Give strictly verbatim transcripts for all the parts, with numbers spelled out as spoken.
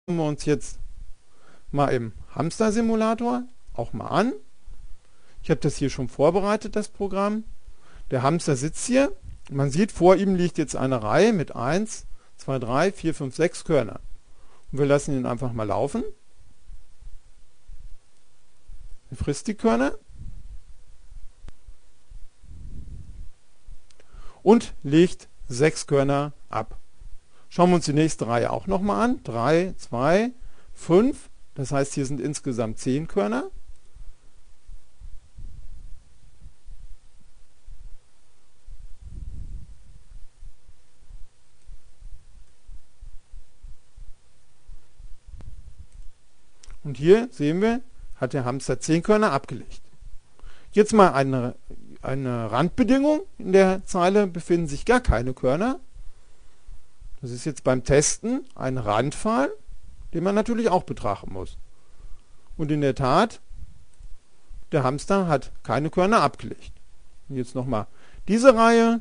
wir uns jetzt mal im Hamster-Simulator auch mal an. Ich habe das hier schon vorbereitet, das Programm. Der Hamster sitzt hier. Man sieht, vor ihm liegt jetzt eine Reihe mit eins, zwei, drei, vier, fünf, sechs Körnern. Und wir lassen ihn einfach mal laufen. Er frisst die Körner und legt sechs Körner ab. Schauen wir uns die nächste Reihe auch nochmal an. drei, zwei, fünf. Das heißt, hier sind insgesamt zehn Körner. Und hier sehen wir, hat der Hamster zehn Körner abgelegt. Jetzt mal eine, eine Randbedingung. In der Zeile befinden sich gar keine Körner. Das ist jetzt beim Testen ein Randfall, den man natürlich auch betrachten muss. Und in der Tat, der Hamster hat keine Körner abgelegt. Und jetzt nochmal diese Reihe.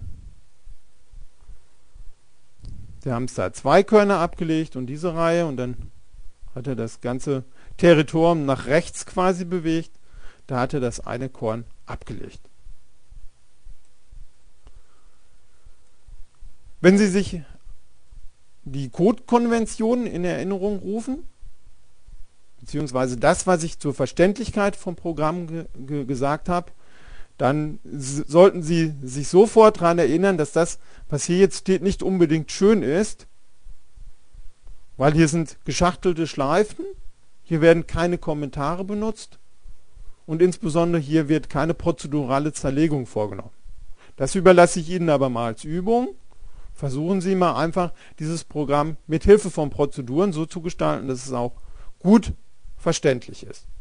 Der Hamster hat zwei Körner abgelegt und diese Reihe, und dann hat er das ganze Territorium nach rechts quasi bewegt. Da hat er das eine Korn abgelegt. Wenn Sie sich die Codekonventionen in Erinnerung rufen, beziehungsweise das, was ich zur Verständlichkeit vom Programm ge ge gesagt habe, dann sollten Sie sich sofort daran erinnern, dass das, was hier jetzt steht, nicht unbedingt schön ist, weil hier sind geschachtelte Schleifen, hier werden keine Kommentare benutzt und insbesondere hier wird keine prozedurale Zerlegung vorgenommen. Das überlasse ich Ihnen aber mal als Übung. Versuchen Sie mal einfach, dieses Programm mit Hilfe von Prozeduren so zu gestalten, dass es auch gut verständlich ist.